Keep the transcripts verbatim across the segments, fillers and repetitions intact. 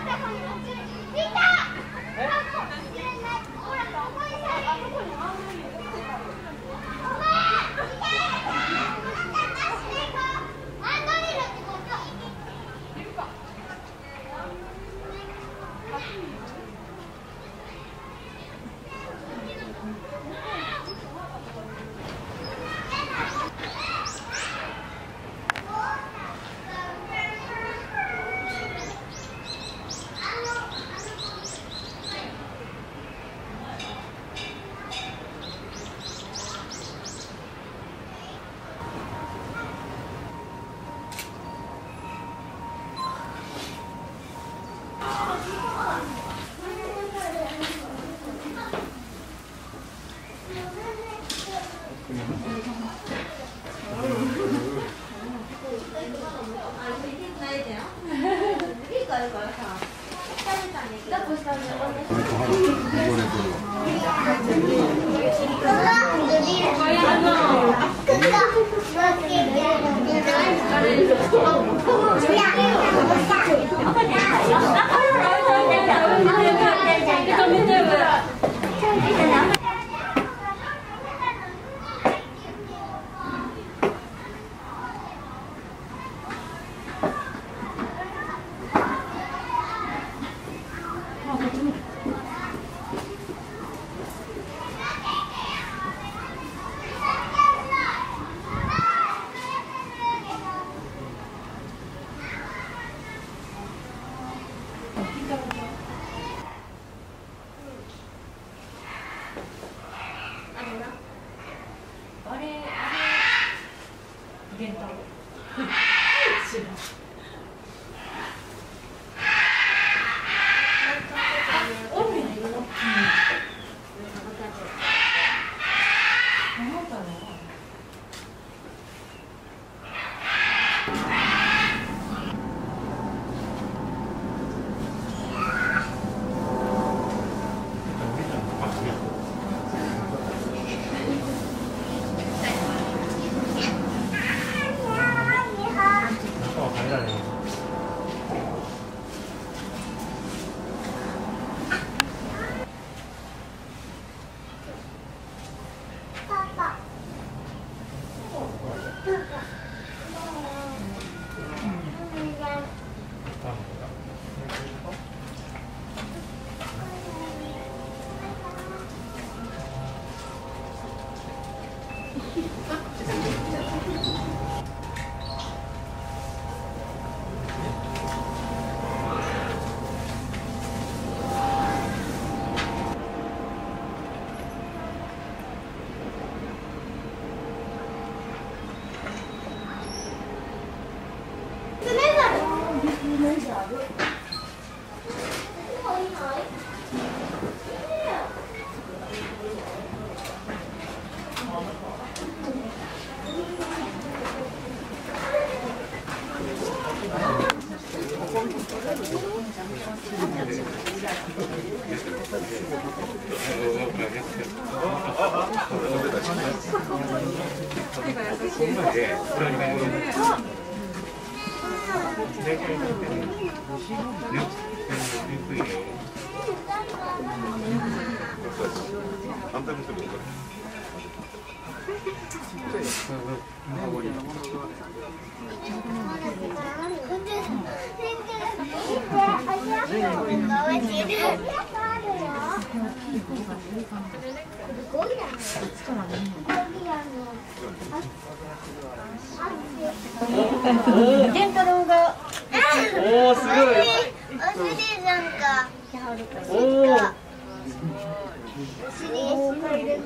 ゲンタロウがおおすごい。 お尻なんかおおお尻を借りる。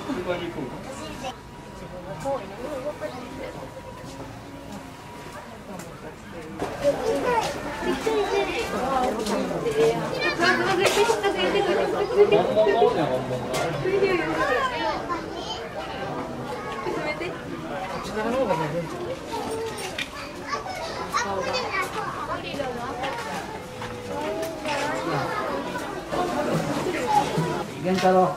ゲンタロウ。はい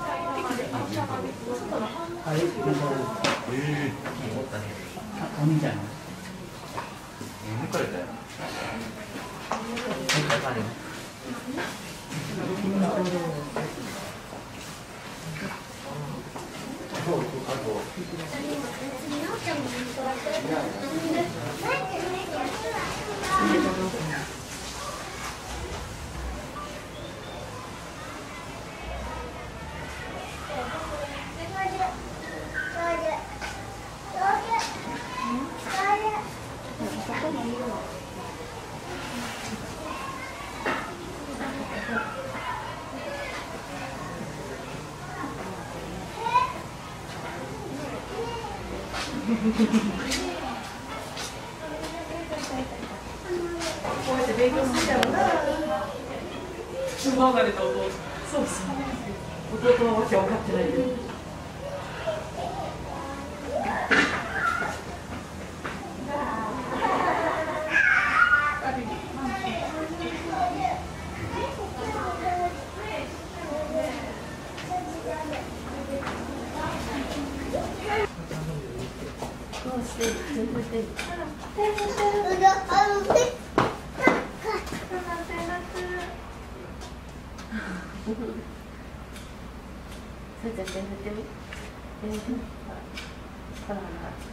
、ゲンタロウ。ええ。お兄ちゃん。抜かれたよ。抜かれた。 こうやって勉強してたのが馬が出た弟。そうそう弟はわけ分かってないけど。 それじゃ手振ってみ。手振ってみ。ほらほら。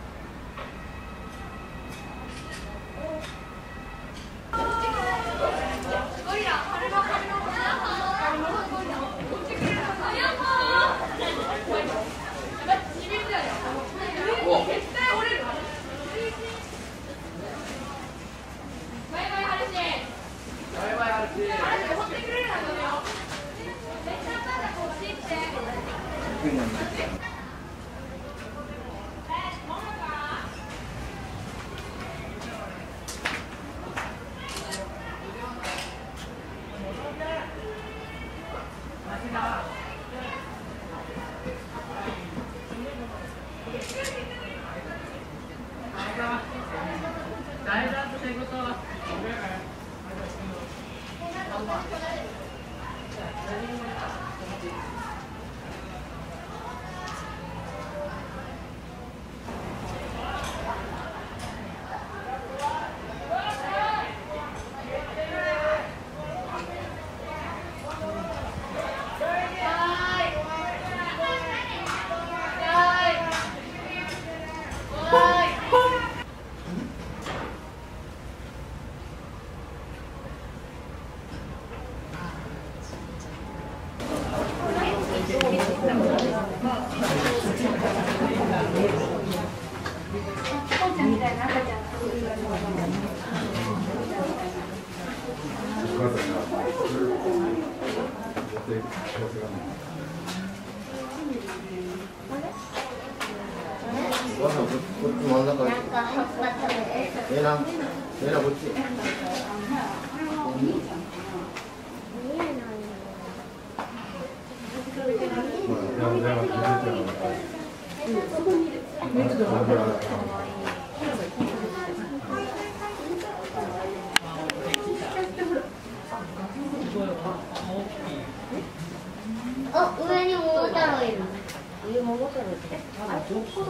あ、上に桃太郎いる。 上桃太郎って。あ、どこ？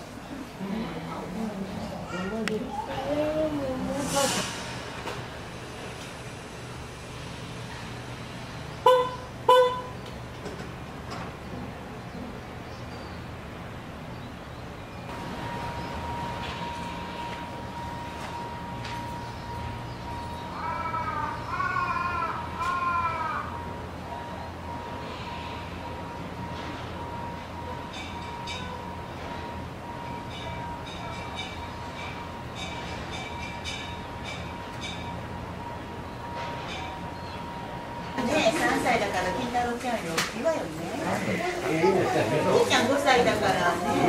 さんさいだから金太郎ちゃんより大きいわよね。お兄ちゃんごさいだからね。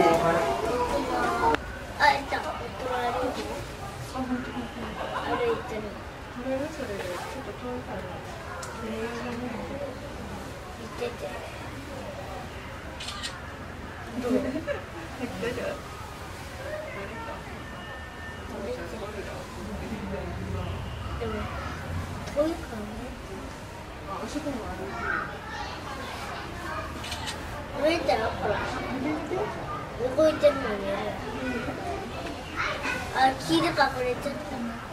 あ、いた。歩いてる。 それそれちょっと遠いから。 行ってて。 どう？大丈夫。 でも遠いからね。 あそこも歩いたらほら動いてるのにあ、木で隠れちゃった。